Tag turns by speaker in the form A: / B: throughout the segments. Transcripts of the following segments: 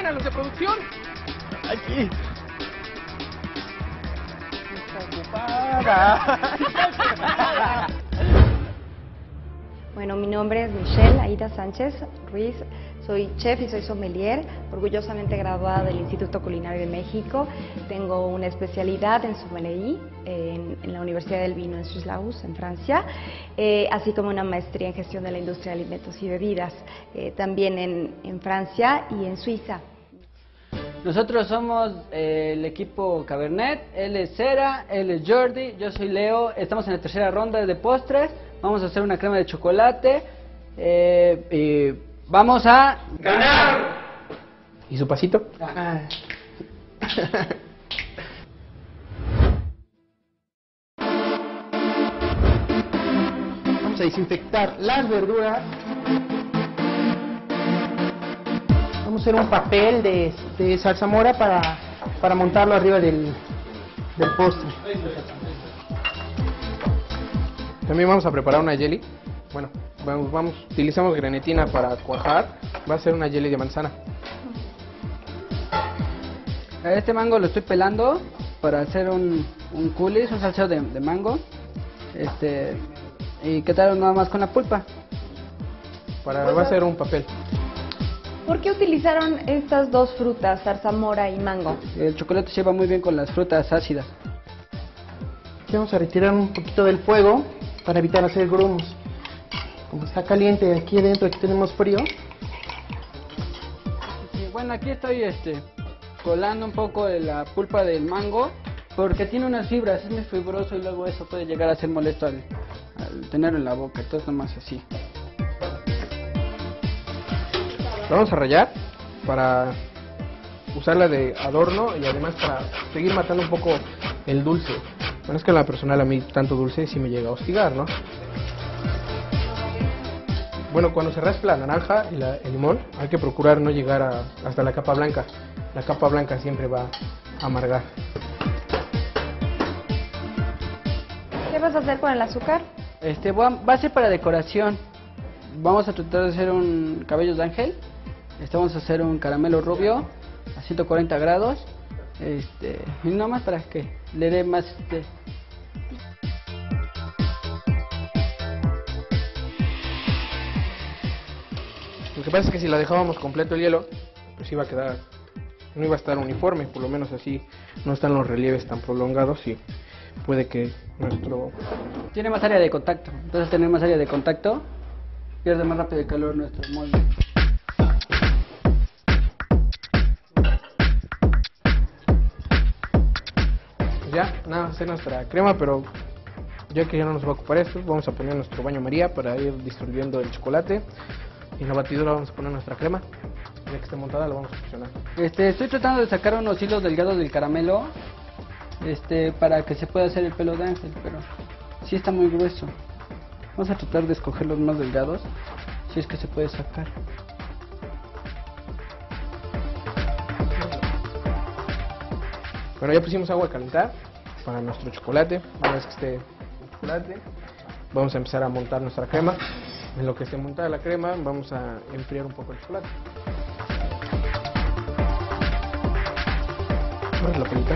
A: ¡Llamen a los de producción!
B: Aquí.
C: Bueno, mi nombre es Michelle Aida Sánchez Ruiz, soy chef y soy sommelier, orgullosamente graduada del Instituto Culinario de México. Tengo una especialidad en sommelier en la Universidad del Vino en Suisse-Laus, en Francia, así como una maestría en gestión de la industria de alimentos y bebidas, también en Francia y en Suiza.
D: Nosotros somos el equipo Cabernet, él es Cera, él es Jordi, yo soy Leo, estamos en la tercera ronda de postres, vamos a hacer una crema de chocolate y vamos a
A: ¡Ganar!
B: ¿Y su pasito? Vamos a desinfectar las verduras. Vamos a hacer un papel de zarzamora para montarlo arriba del postre. También vamos a preparar una jelly. Bueno, utilizamos grenetina para cuajar. Va a ser una jelly de manzana.
D: A este mango lo estoy pelando para hacer un coulis, un salseo de mango. Y qué tal nada más con la pulpa.
B: Va a ser un papel.
C: ¿Por qué utilizaron estas dos frutas, zarzamora y mango?
D: El chocolate se lleva muy bien con las frutas ácidas.
B: Aquí vamos a retirar un poquito del fuego para evitar hacer grumos. Como está caliente aquí adentro, aquí tenemos frío.
D: Sí, bueno, aquí estoy colando un poco de la pulpa del mango porque tiene unas fibras, es muy fibroso y luego eso puede llegar a ser molesto al tenerlo en la boca, entonces nomás así.
B: Lo vamos a rallar para usarla de adorno y además para seguir matando un poco el dulce. Bueno, es que en la personal a mí tanto dulce sí me llega a hostigar, ¿no? Bueno, cuando se raspa la naranja y el limón, hay que procurar no llegar hasta la capa blanca. La capa blanca siempre va a amargar.
C: ¿Qué vas a hacer con el azúcar?
D: Va a ser para decoración. Vamos a tratar de hacer un cabello de ángel. Vamos a hacer un caramelo rubio a 140 grados. Y nada más para que le dé más
B: Lo que pasa es que si la dejábamos completo el hielo, pues iba a quedar, no iba a estar uniforme, por lo menos así no están los relieves tan prolongados y puede que nuestro...
D: Tiene más área de contacto, entonces tener más área de contacto pierde más rápido el calor nuestro molde.
B: Ya, nada, hacer nuestra crema, pero ya que ya no nos va a ocupar esto, vamos a poner nuestro baño María para ir distribuyendo el chocolate. Y en la batidora vamos a poner nuestra crema. Ya que esté montada la vamos a fusionar.
D: Estoy tratando de sacar unos hilos delgados del caramelo para que se pueda hacer el pelo de ángel, pero sí está muy grueso. Vamos a tratar de escoger los más delgados, si es que se puede sacar.
B: Bueno, ya pusimos agua a calentar para nuestro chocolate. Una vez que esté el chocolate, vamos a empezar a montar nuestra crema. En lo que esté montada la crema, vamos a enfriar un poco el chocolate. Vamos a la pelita.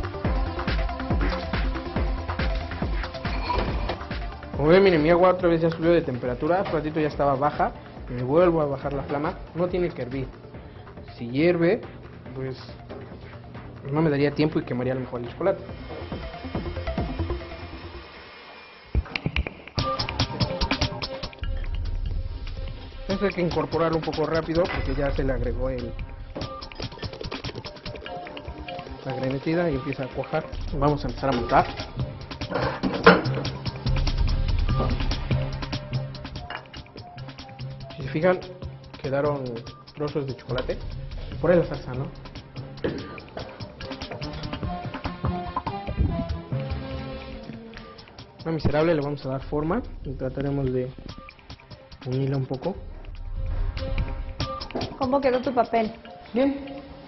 B: Como ven, miren, mi agua otra vez ya subió de temperatura. Hace ratito ya estaba baja. Me vuelvo a bajar la flama. No tiene que hervir. Si hierve, pues no me daría tiempo y quemaría a lo mejor el chocolate. Entonces hay que incorporarlo un poco rápido porque ya se le agregó la grenetina y empieza a cuajar. Vamos a empezar a montar. Si se fijan, quedaron trozos de chocolate. Por ahí la salsa, ¿no? Una miserable le vamos a dar forma y trataremos de unirla un poco.
C: ¿Cómo quedó tu papel?
B: Bien.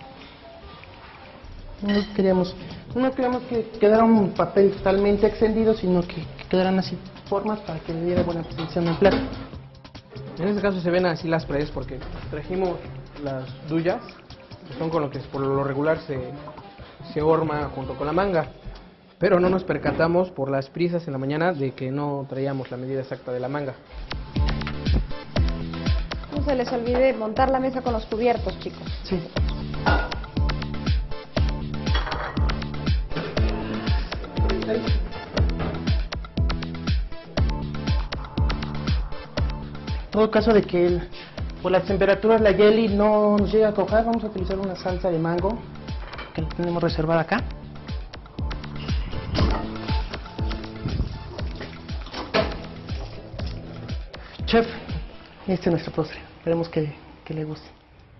B: No queríamos que quedara un papel totalmente extendido, sino que quedaran así formas para que le diera buena posición al plato. En este caso se ven así las paredes porque trajimos las duyas son con lo que por lo regular se horma junto con la manga. Pero no nos percatamos por las prisas en la mañana de que no traíamos la medida exacta de la manga.
C: No se les olvide montar la mesa con los cubiertos, chicos.
B: Sí.
A: En todo caso de que por las temperaturas la jelly no nos llegue a coger, vamos a utilizar una salsa de mango que la tenemos reservada acá. Chef, este es nuestro postre. Esperemos que le guste.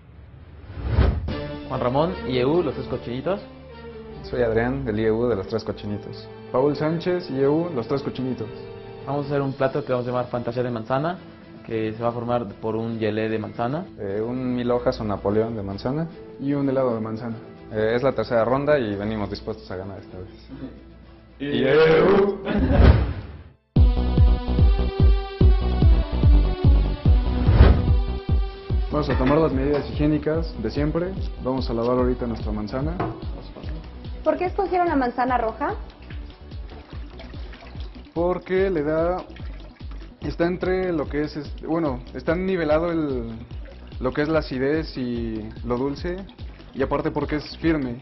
E: Juan Ramón, IEU, los 3 cochinitos.
F: Soy Adrián, del IEU de los 3 cochinitos.
G: Paul Sánchez, IEU, los 3 cochinitos.
E: Vamos a hacer un plato que vamos a llamar fantasía de manzana, que se va a formar por un gelé de manzana.
F: Un 1000 hojas o Napoleón de manzana.
G: Y un helado de manzana.
F: Es la tercera ronda y venimos dispuestos a ganar esta vez.
G: IEU. Vamos a tomar las medidas higiénicas de siempre. Vamos a lavar ahorita nuestra manzana.
C: ¿Por qué escogieron la manzana roja?
G: Porque le da... Está entre lo que es... Bueno, está nivelado lo que es la acidez y lo dulce. Y aparte porque es firme.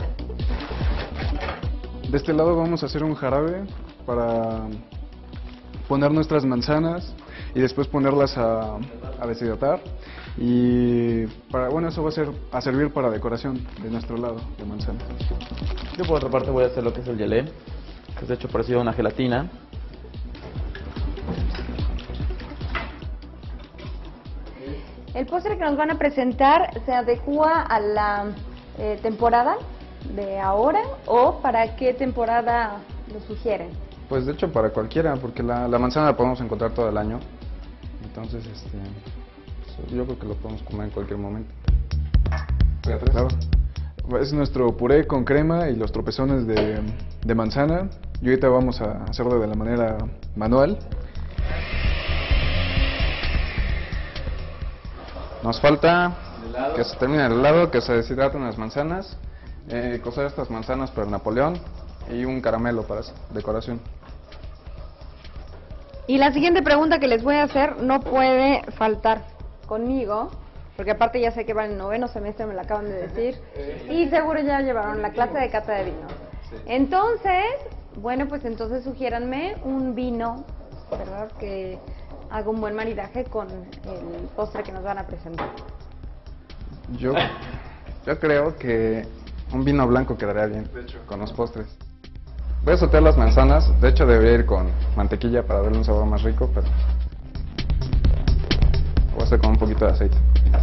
G: De este lado vamos a hacer un jarabe para poner nuestras manzanas y después ponerlas a deshidratar. Y bueno, eso va a servir para decoración de nuestro lado de manzana.
E: Yo por otra parte voy a hacer lo que es el gelé, que es de hecho parecido a una gelatina.
C: El postre que nos van a presentar se adecua a la temporada de ahora, o para qué temporada lo sugieren.
F: Pues de hecho para cualquiera, porque la manzana la podemos encontrar todo el año. Entonces, yo creo que lo podemos comer en cualquier momento.
G: Claro. Es nuestro puré con crema y los tropezones de manzana. Y ahorita vamos a hacerlo de la manera manual.
F: Nos falta que se termine el helado, que se deshidraten las manzanas, cocer estas manzanas para el Napoleón y un caramelo para decoración.
C: Y la siguiente pregunta que les voy a hacer no puede faltar conmigo, porque aparte ya sé que van en 9º semestre, me lo acaban de decir, y seguro ya llevaron la clase de cata de vino. Entonces, bueno, pues entonces sugiéranme un vino, ¿verdad?, que haga un buen maridaje con el postre que nos van a presentar.
F: Yo creo que un vino blanco quedaría bien con los postres. Voy a sautear las manzanas, de hecho debería ir con mantequilla para darle un sabor más rico, pero voy a hacer con un poquito de aceite.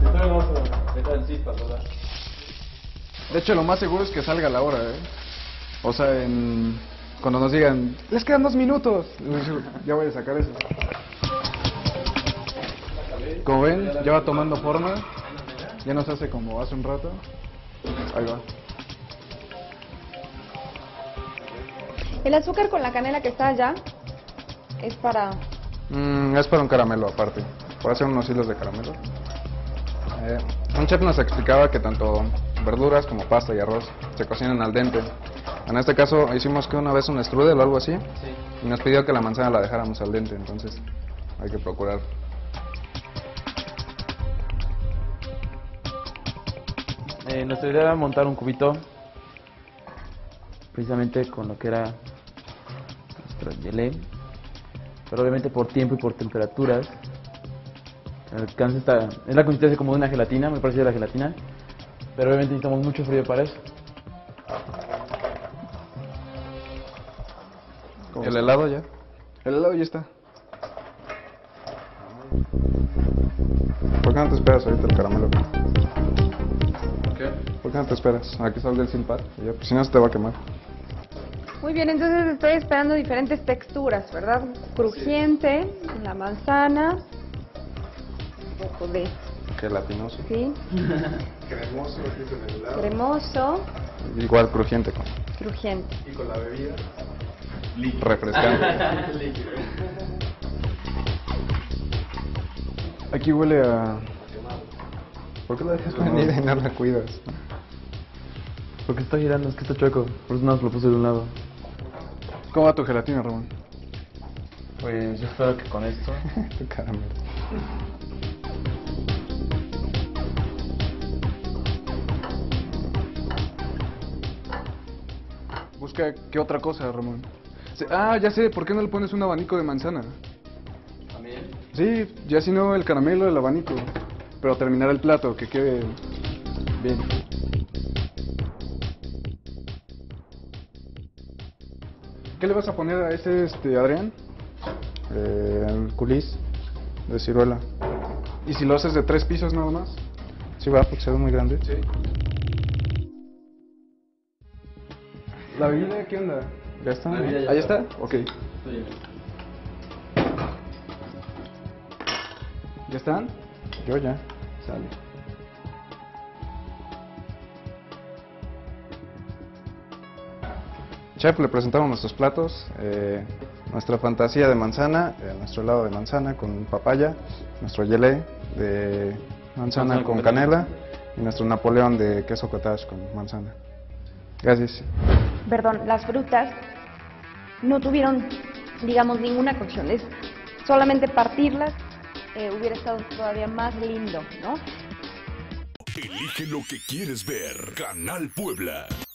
G: De hecho, lo más seguro es que salga a la hora, ¿eh? O sea, cuando nos digan, les quedan 2 minutos, ya voy a sacar eso. Como ven, ya va tomando forma, ya no se hace como hace un rato. Ahí va.
C: El azúcar con la canela que está allá es para...
F: Es para un caramelo aparte, para hacer unos hilos de caramelo. Un chef nos explicaba que tanto verduras como pasta y arroz se cocinan al dente. En este caso hicimos que una vez un strudel o algo así, y nos pidió que la manzana la dejáramos al dente, entonces hay que procurar.
E: Nuestra idea era montar un cubito precisamente con lo que era nuestro gelé, pero obviamente por tiempo y por temperaturas el alcance es la consistencia como de una gelatina, muy parecida a la gelatina, pero obviamente necesitamos mucho frío para eso.
F: ¿El helado ya?
G: El helado ya está.
F: ¿Por qué no te esperas ahorita el caramelo? ¿Por qué no te esperas a que salga el silpat? Pues si no se te va a quemar.
C: Muy bien, entonces estoy esperando diferentes texturas, ¿verdad? Crujiente, la manzana, un poco de...
F: Gelatinoso.
C: Sí. Cremoso.
F: Igual crujiente.
C: Crujiente.
G: Y con la bebida.
F: Refrescante.
G: Aquí huele a
F: ¿Por qué lo dejas venir y no la cuidas?
E: Porque está girando, es que está chueco. Por eso no lo puse de un lado.
G: ¿Cómo va tu gelatina, Ramón?
E: Pues yo espero que con esto.
F: Tu caramelo.
G: Busca qué otra cosa, Ramón. Ah, ya sé, ¿por qué no le pones un abanico de manzana?
E: ¿También?
G: Sí, ya si no el caramelo, el abanico. Pero terminar el plato, que quede bien. ¿Qué le vas a poner a ese, Adrián?
F: El culis de ciruela.
G: ¿Y si lo haces de 3 pisos nada más?
F: Sí, va, porque se ve muy grande.
G: Sí. ¿La bebida qué onda?
F: ¿Ya está?
E: La bebida ya
G: ¿Ahí está? Ok. ¿Ya están?
F: Yo ya.
G: Sale.
F: Chef, le presentamos nuestros platos. Nuestra fantasía de manzana, nuestro helado de manzana con papaya, nuestro gelé de manzana con canela y nuestro Napoleón de queso cottage con manzana. Gracias.
C: Perdón, las frutas no tuvieron, digamos, ninguna cocción. Es solamente partirlas, hubiera estado todavía más lindo, ¿no?
H: Elige lo que quieres ver. Canal Puebla.